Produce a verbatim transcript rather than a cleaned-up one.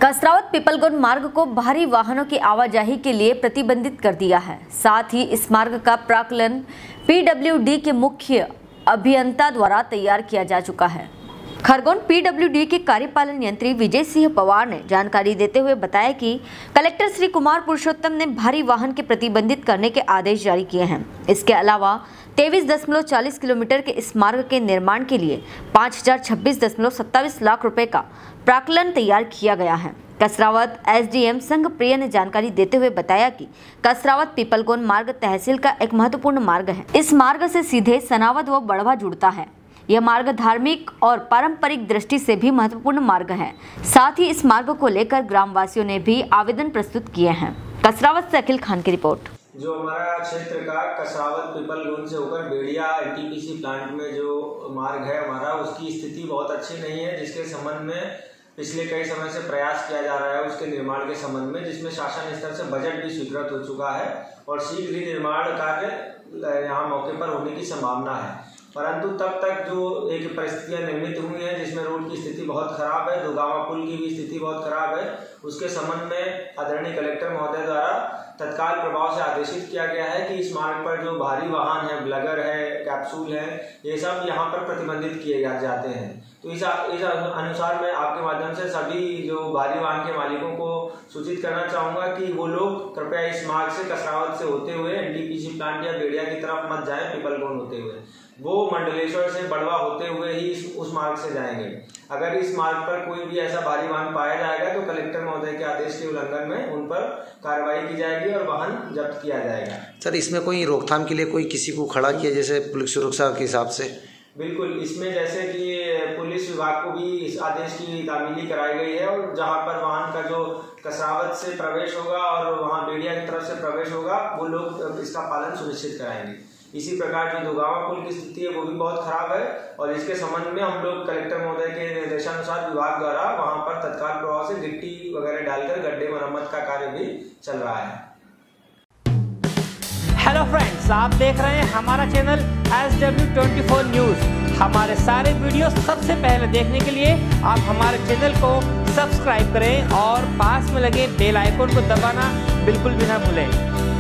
कसरावत पिपलगुन मार्ग को भारी वाहनों की आवाजाही के लिए प्रतिबंधित कर दिया है। साथ ही इस मार्ग का प्राक्कलन पीडब्ल्यूडी के मुख्य अभियंता द्वारा तैयार किया जा चुका है। खरगोन पीडब्ल्यूडी के कार्यपालन यंत्री विजय सिंह पवार ने जानकारी देते हुए बताया कि कलेक्टर श्री कुमार पुरुषोत्तम ने भारी वाहन के प्रतिबंधित करने के आदेश जारी किए हैं। इसके अलावा तेईस दशमलव चालीस किलोमीटर के इस मार्ग के निर्माण के लिए पाँच हजार छब्बीस दशमलव सत्ताईस लाख रुपए का प्राक्कलन तैयार किया गया है। कसरावत एसडीएम संघ प्रिय ने जानकारी देते हुए बताया कि कसरावत पिपलगुन मार्ग तहसील का एक महत्वपूर्ण मार्ग है। इस मार्ग से सीधे सनावद व बड़वा जुड़ता है। यह मार्ग धार्मिक और पारंपरिक दृष्टि से भी महत्वपूर्ण मार्ग है। साथ ही इस मार्ग को लेकर ग्रामवासियों ने भी आवेदन प्रस्तुत किए हैं। कसरावत से अखिल खान की रिपोर्ट। जो हमारा क्षेत्र का कसरावत पिपलगुन से होकर बेड़िया एनटीपीसी प्लांट में जो मार्ग है हमारा, उसकी स्थिति बहुत अच्छी नहीं है, जिसके संबंध में पिछले कई समय से प्रयास किया जा रहा है उसके निर्माण के संबंध में, जिसमें शासन स्तर से बजट भी स्वीकृत हो चुका है और शीघ्र ही निर्माण कार्य यहाँ मौके पर होने की संभावना है। परंतु तब तक जो एक परिस्थितियां निर्मित हुई हैं जिसमें रोड की स्थिति बहुत खराब है, दुगामा पुल की भी स्थिति बहुत खराब है, उसके संबंध में आदरणीय कलेक्टर महोदय द्वारा तत्काल प्रभाव से आदेशित किया गया है कि इस मार्ग पर जो भारी वाहन है, ब्लगर है, कैप्सूल है, ये सब यहाँ पर प्रतिबंधित किए जाते हैं। तो इस, इस अनुसार मैं आपके माध्यम से सभी जो भारी वाहन के मालिकों को सूचित करना चाहूँगा कि वो लोग कृपया इस मार्ग से कसरावत से होते हुए एनटीपीसी प्लांट या बेड़िया की तरफ मत जाएं, पिपलगुन होते हुए वो मंडलेश्वर से बड़वा होते हुए ही इस, उस मार्ग से जाएंगे। अगर इस मार्ग पर कोई भी ऐसा भारी वाहन पाया जाएगा तो कलेक्टर महोदय के आदेश के उल्लंघन में उन पर कार्रवाई की जाएगी और वाहन जब्त किया जाएगा। सर, इसमें कोई रोकथाम के लिए कोई किसी को खड़ा किया जैसे पुलिस सुरक्षा के हिसाब से? बिल्कुल, इसमें जैसे कि पुलिस विभाग को भी इस आदेश की तामीली कराई गई है और जहां पर वाहन का जो कसरावत से प्रवेश होगा और वहां बेड़िया की तरफ से प्रवेश होगा वो लोग इसका पालन सुनिश्चित कराएंगे। इसी प्रकार जो दुगामा पुल की स्थिति है वो भी बहुत खराब है और इसके संबंध में हम लोग कलेक्टर महोदय के निर्देशानुसार विभाग द्वारा वहां पर तत्काल प्रभाव से गिट्टी वगैरह डालकर गड्ढे मरम्मत का कार्य भी चल रहा है। हेलो फ्रेंड्स, आप देख रहे हैं हमारा channel S W twenty four news. हमारे सारे वीडियो सबसे पहले देखने के लिए आप हमारे चैनल को सब्सक्राइब करें और पास में लगे बेल आइकन को दबाना बिल्कुल भी ना भूलें।